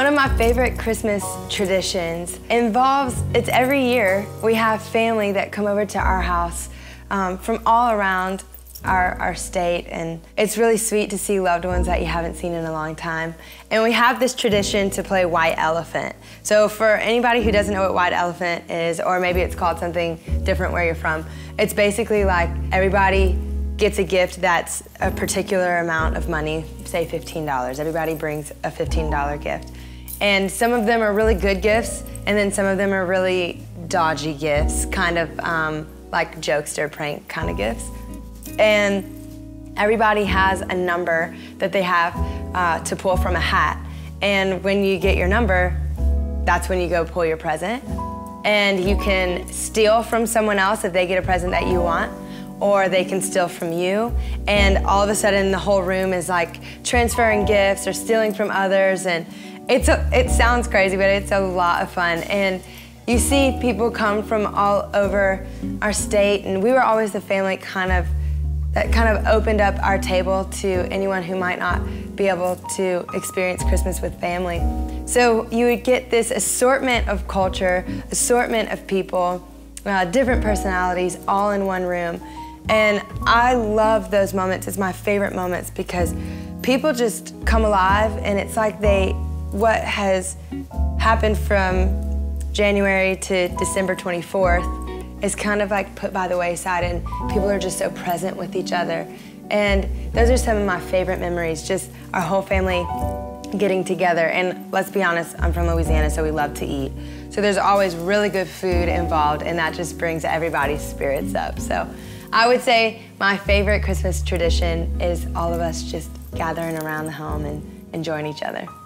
One of my favorite Christmas traditions involves, it's every year, we have family that come over to our house from all around our state, and it's really sweet to see loved ones that you haven't seen in a long time. And we have this tradition to play White Elephant. So for anybody who doesn't know what White Elephant is, or maybe it's called something different where you're from, it's basically like everybody gets a gift that's a particular amount of money, say $15. Everybody brings a $15 gift. And some of them are really good gifts, and then some of them are really dodgy gifts, kind of like jokester prank kind of gifts. And everybody has a number that they have to pull from a hat. And when you get your number, that's when you go pull your present. And you can steal from someone else if they get a present that you want, or they can steal from you. And all of a sudden the whole room is like transferring gifts or stealing from others. And it sounds crazy, but it's a lot of fun. And you see people come from all over our state, and we were always the family that kind of opened up our table to anyone who might not be able to experience Christmas with family. So you would get this assortment of culture, assortment of people, different personalities, all in one room. And I love those moments. It's my favorite moments because people just come alive, and it's like what has happened from January to December 24th is kind of like put by the wayside, and people are just so present with each other. And those are some of my favorite memories, just our whole family getting together. And let's be honest, I'm from Louisiana, so we love to eat. So there's always really good food involved, and that just brings everybody's spirits up. So I would say my favorite Christmas tradition is all of us just gathering around the home and enjoying each other.